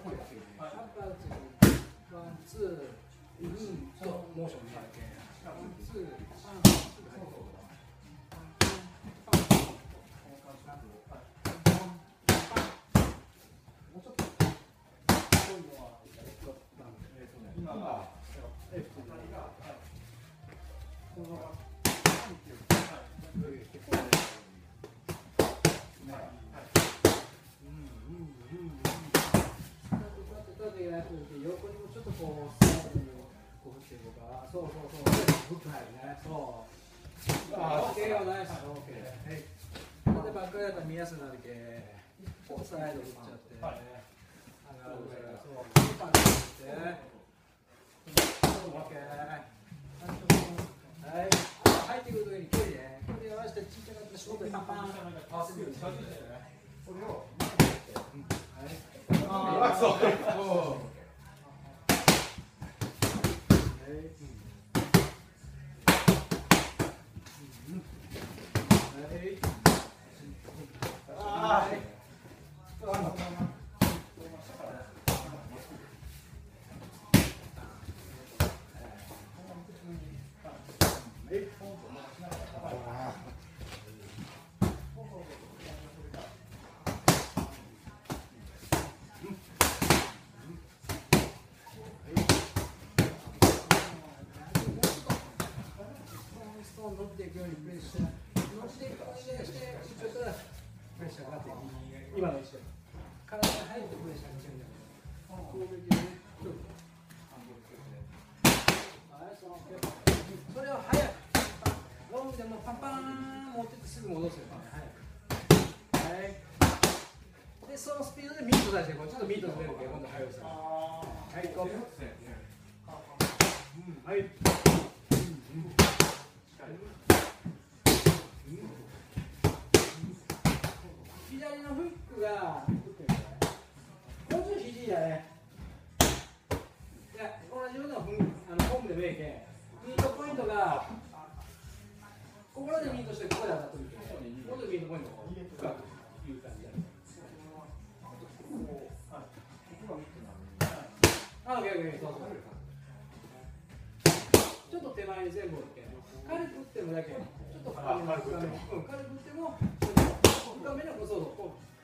ワン、ツー、とモーションだけ。ワン、ツー、3、もうちょっと。今は横にもちょっとこうスタートにこう振っていこうか。そうそうそう。フック入るね。そう。オッケーよ、ナイス。オッケー。はい。でバックだったら見やすくなるけ。サイド振っちゃって。上がるから。そう。キーパー振って。オッケー。はい。入ってくるときに距離で。距離合わせてちっちゃかったら仕事でパンパン合わせるようにして。これを。はい。ああ、そう。伸びていくようにプレッシャー、伸びていくようにして、ちょっとプレッシャーがかかって今の位置で体が入ってプレッシャーがかかるんだよ。攻撃でね、それを早く、ロングでもパンパン持ってってすぐ戻すよね。はい。で、そのスピードでミート出して、ちょっとミートずれるけど、今度早くする。はい、ゴー。はい。左のフックが、もうちょい肘だね。いや、同じようなフォームでもいいけん。ミートポイントが、ここまでミートして、ここで当たってるけん。もうちょいミートポイントを深くいう感じだね。あ、オッケーオッケー、そうそう。ちょっと手前に全部置いて、軽く打ってもだけ、ちょっと軽く打っても、深めの、そうそう。